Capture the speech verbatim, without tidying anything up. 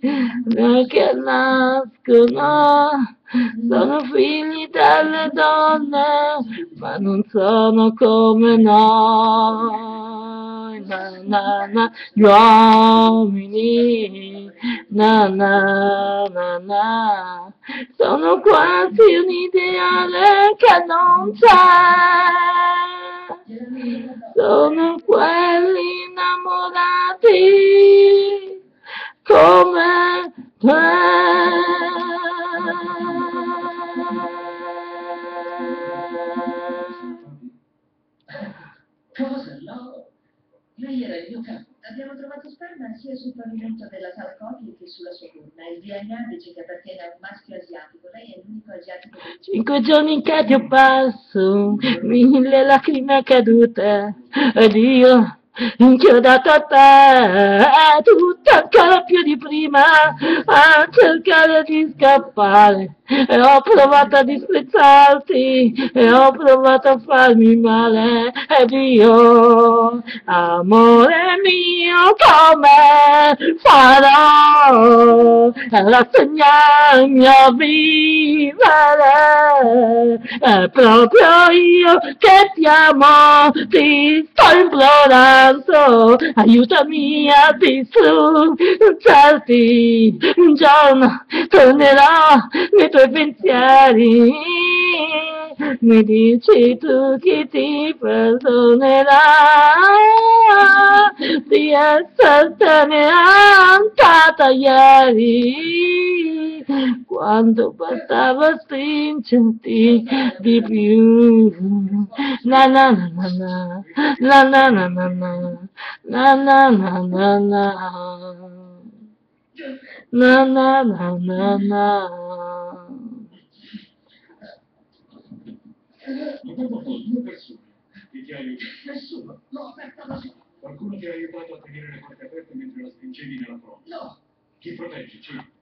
che nascono, sono figli delle donne, ma non sono come noi, na, na, na, gli uomini, na, na, na, na, sono quasi un ideale che non c'è. Sono quelli innamorati come te. Cosa? No? Lei era il mio capo. Abbiamo trovato sperma sia sul pavimento della Salcoti che sulla sua urna. Il D N A dice che appartiene a un maschio asiatico. Lei è l'unico asiatico del... Cinque giorni che ti ho perso, mille lacrime cadute, ed io inchiodato a te, tutto ancora più di prima, a cercare di scappare, e ho provato a disprezzarti, e ho provato a farmi male, ed io, amore mio, come farò a rassegnarmi a vivere? È proprio io che ti amo, ti sto implorando, aiutami a distruggerti, un giorno tornerò nei tuoi pensieri, mi dici tu che ti perdonerà di essertene andata ieri, quando bastava stringerti di più. Na na na na na na na na na na na na na na na na na na na. Ma dopo due persone che ti ha aiutato. Nessuno, l'ho aperta da sola. Qualcuno ti ha aiutato a tenere le porte aperte mentre la spingevi nella prova. No. Chi protegge, Ciro?